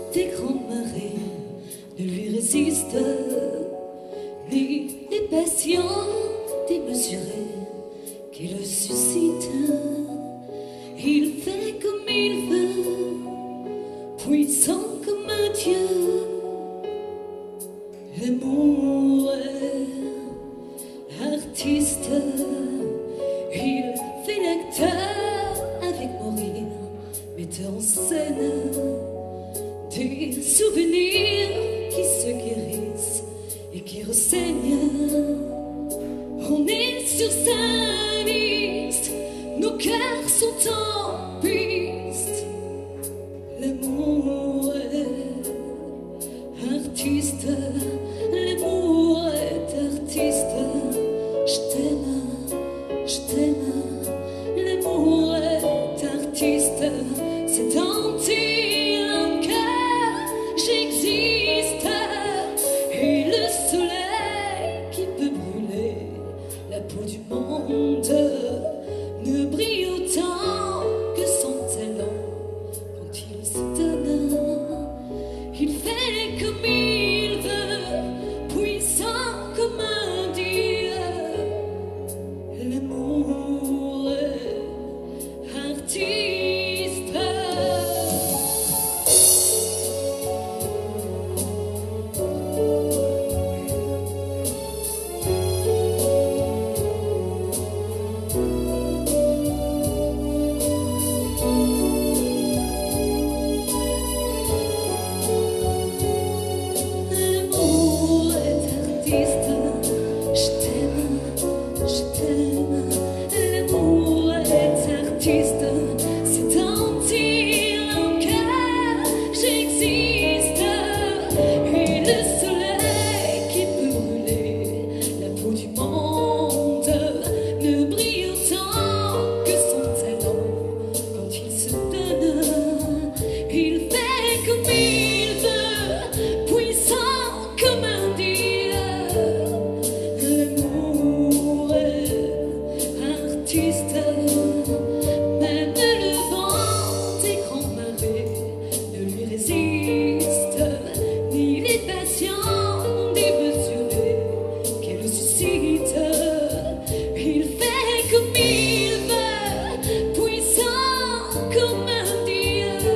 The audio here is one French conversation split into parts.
des grandes marées ne lui résistent, ni les passions démesurées qui le suscitent. Il fait comme il veut, puissant comme un dieu. L'amour est artiste, il fait l'acteur avec mourir, metteur en scène des souvenirs qui se guérissent et qui renseignent. On est sur sa liste, nos cœurs sont en piste. L'amour est artiste, l'amour est artiste. Je t'aime, l'amour est artiste. C'est dans ton cœur j'existe. Et le soleil qui peut brûler la peau du monde ne brille autant que son talent quand il se donne. Il fait comme il veut, puissant comme un dieu. L'amour est artiste. C'est dans ton cœur j'existe. Et le soleil qui peut brûler la peau du monde ne brille autant que son talent quand il se donne. Il fait comme il veut, puissant comme un dieu. L'amour est artiste. Même le vent des grandes marées ne lui résiste, ni les passions démesurées qu'elle suscite. Il fait comme il veut, puissant comme un dieu.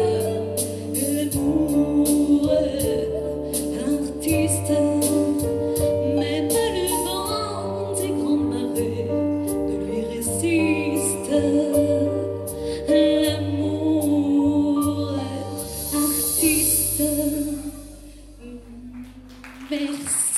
L'amour est artiste. Même le vent des grandes marées ne lui résiste. L'amour est artiste. Merci.